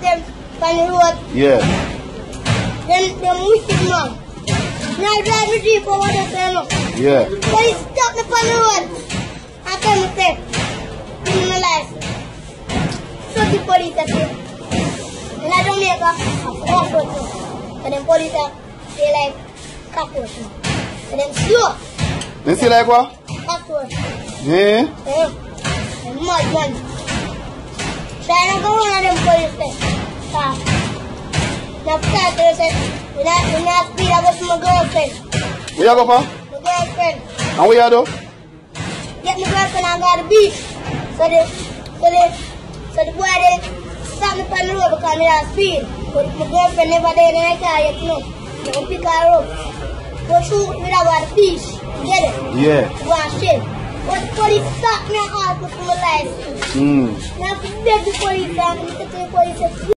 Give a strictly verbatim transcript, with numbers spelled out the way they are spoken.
them on the road. Yeah. Them, them wicked man. Now drive the jeep over the tunnel. Yeah. Police stop me on the road. I tell me, say, give me my license. So the police are here. And I don't make a cockroach now. And them police are, they like cockroach now. And them slow. They see like what? Cockroach. Yeah. Yeah. And mud man. So I don't go on them police there. Stop. Now start they say, when I, when I speed, I go to my girlfriend. Where you go for? My girlfriend. And where you do? Get my girlfriend and go to the beach. So the, so the, so the boy they stop me on the road because they have speed. But my girlfriend never there in the car yet, you know. They go pick her up. Go shoot me down at the beach. Get it? Yeah. Go and shit. But the police stop me and ask me for my license. Mm. Now I beg the police and I say to the police,